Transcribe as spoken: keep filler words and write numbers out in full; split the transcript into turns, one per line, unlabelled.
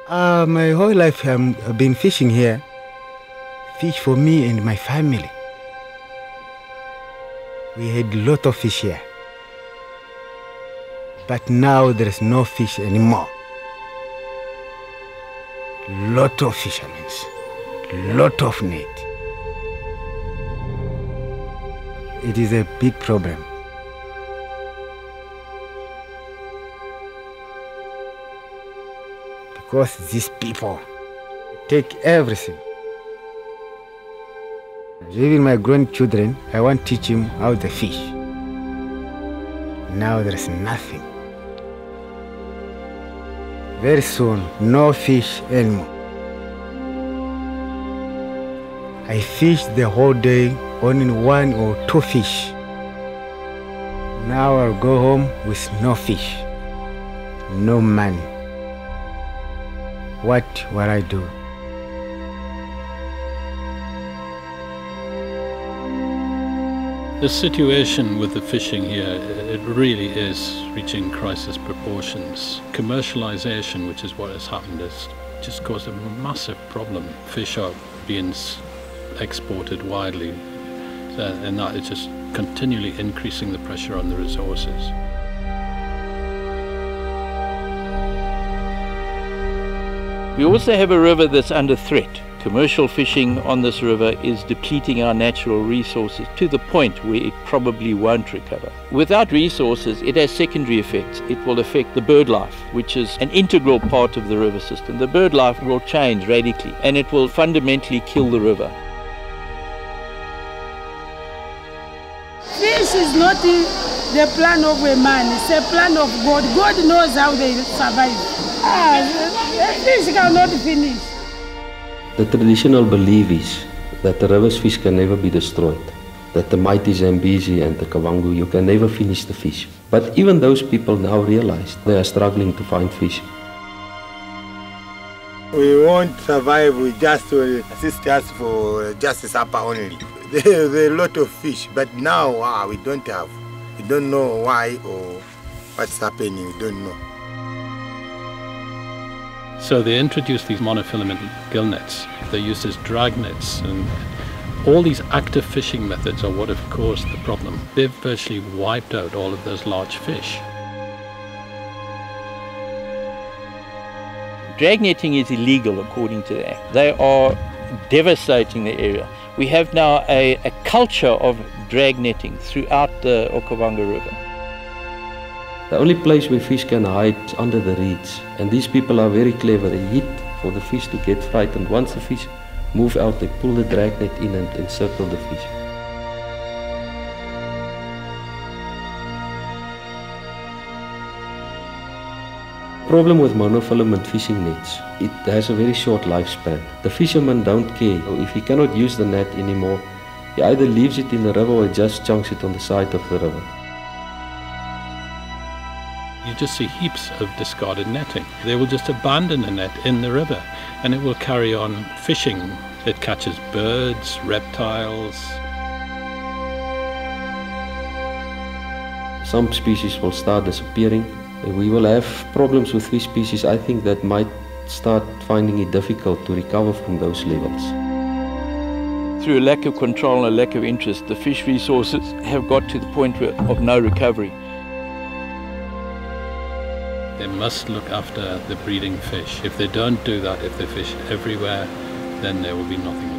Uh, my whole life um, I've been fishing here. Fish for me and my family. We had a lot of fish here. But now there is no fish anymore. Lot of fishermen, lot of net. It is a big problem. Because these people take everything. Even my grandchildren, I want to teach them how to fish. Now there is nothing. Very soon, no fish anymore. I fish the whole day, only one or two fish. Now I'll go home with no fish, no money. What will I do?
The situation with the fishing here, it really is reaching crisis proportions. Commercialization, which is what has happened, has just caused a massive problem. Fish are being exported widely, and that is just continually increasing the pressure on the resources.
We also have a river that's under threat. Commercial fishing on this river is depleting our natural resources to the point where it probably won't recover. Without resources, it has secondary effects. It will affect the bird life, which is an integral part of the river system. The bird life will change radically, and it will fundamentally kill the river.
Fish is not the plan of a man, it's a plan of God. God knows how they survive. Ah, the fish cannot finish.
The traditional belief is that the river's fish can never be destroyed, that the mighty Zambezi and the Kavango, you can never finish the fish. But even those people now realize they are struggling to find fish.
We won't survive with just uh, assist us for just supper only. There's a lot of fish, but now ah, we don't have. We don't know why or what's happening, we don't know.
So they introduced these monofilament gill nets. They're used as drag nets, and all these active fishing methods are what have caused the problem. They've virtually wiped out all of those large fish.
Drag netting is illegal according to the Act. They are devastating the area. We have now a, a culture of drag netting throughout the Okavango River.
The only place where fish can hide is under the reeds. And these people are very clever. They hit for the fish to get frightened. Once the fish move out, they pull the drag net in and encircle the fish. The problem with monofilament fishing nets, it has a very short lifespan. The fishermen don't care. If he cannot use the net anymore, he either leaves it in the river or just chunks it on the side of the river.
You just see heaps of discarded netting. They will just abandon the net in the river, and it will carry on fishing. It catches birds, reptiles.
Some species will start disappearing. We will have problems with fish species, I think, that might start finding it difficult to recover from those levels.
Through a lack of control and a lack of interest, the fish resources have got to the point of no recovery.
They must look after the breeding fish. If they don't do that, if they fish everywhere, then there will be nothing left.